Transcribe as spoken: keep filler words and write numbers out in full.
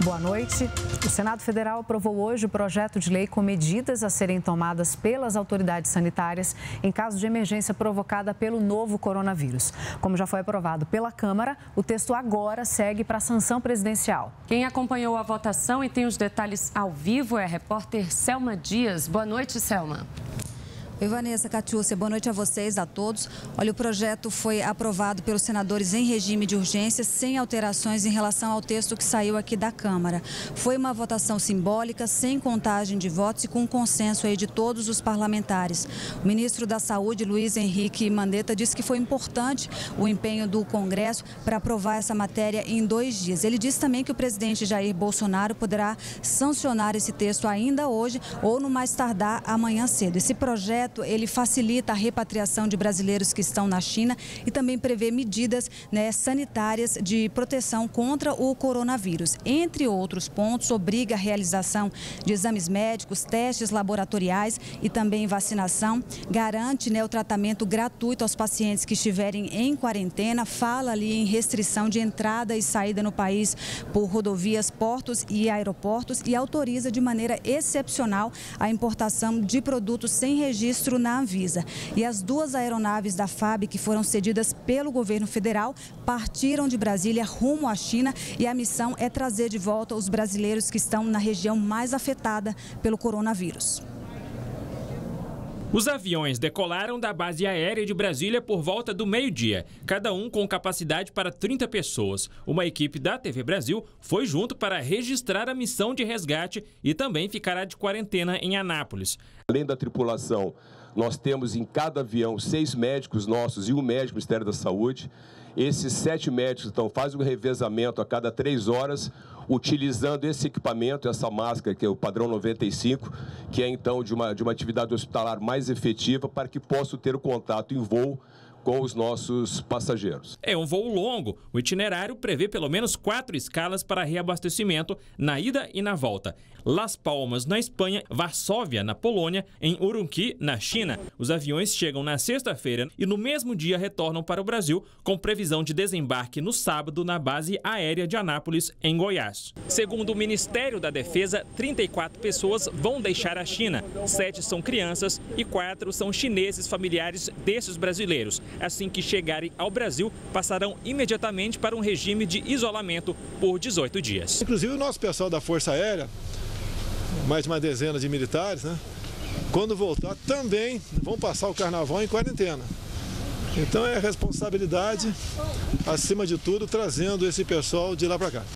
Boa noite. O Senado Federal aprovou hoje o projeto de lei com medidas a serem tomadas pelas autoridades sanitárias em caso de emergência provocada pelo novo coronavírus. Como já foi aprovado pela Câmara, o texto agora segue para a sanção presidencial. Quem acompanhou a votação e tem os detalhes ao vivo é a repórter Selma Dias. Boa noite, Selma. Oi, Vanessa, Catiúcia, boa noite a vocês, a todos. Olha, o projeto foi aprovado pelos senadores em regime de urgência, sem alterações em relação ao texto que saiu aqui da Câmara. Foi uma votação simbólica, sem contagem de votos e com consenso aí de todos os parlamentares. O ministro da Saúde, Luiz Henrique Mandetta, disse que foi importante o empenho do Congresso para aprovar essa matéria em dois dias. Ele disse também que o presidente Jair Bolsonaro poderá sancionar esse texto ainda hoje ou no mais tardar amanhã cedo. Esse projeto ele facilita a repatriação de brasileiros que estão na China e também prevê medidas, né, sanitárias de proteção contra o coronavírus. Entre outros pontos, obriga a realização de exames médicos, testes laboratoriais e também vacinação. Garante, né, o tratamento gratuito aos pacientes que estiverem em quarentena. Fala ali em restrição de entrada e saída no país por rodovias, portos e aeroportos e autoriza de maneira excepcional a importação de produtos sem registro na Anvisa. E as duas aeronaves da F A B que foram cedidas pelo governo federal partiram de Brasília rumo à China e a missão é trazer de volta os brasileiros que estão na região mais afetada pelo coronavírus. Os aviões decolaram da base aérea de Brasília por volta do meio-dia, cada um com capacidade para trinta pessoas. Uma equipe da T V Brasil foi junto para registrar a missão de resgate e também ficará de quarentena em Anápolis. Além da tripulação, nós temos em cada avião seis médicos nossos e um médico do Ministério da Saúde. Esses sete médicos então, fazem o revezamento a cada três horas, utilizando esse equipamento, essa máscara, que é o padrão noventa e cinco, que é então de uma, de uma atividade hospitalar mais efetiva para que possam ter o contato em voo com os nossos passageiros. É um voo longo. O itinerário prevê pelo menos quatro escalas para reabastecimento na ida e na volta. Las Palmas, na Espanha, Varsóvia, na Polônia, em Urumqi, na China. Os aviões chegam na sexta-feira e no mesmo dia retornam para o Brasil, com previsão de desembarque no sábado na base aérea de Anápolis, em Goiás. Segundo o Ministério da Defesa, trinta e quatro pessoas vão deixar a China. Sete são crianças e quatro são chineses familiares desses brasileiros. Assim que chegarem ao Brasil, passarão imediatamente para um regime de isolamento por dezoito dias. Inclusive o nosso pessoal da Força Aérea, mais de uma dezena de militares, né? Quando voltar também vão passar o carnaval em quarentena. Então é responsabilidade, acima de tudo, trazendo esse pessoal de lá para cá.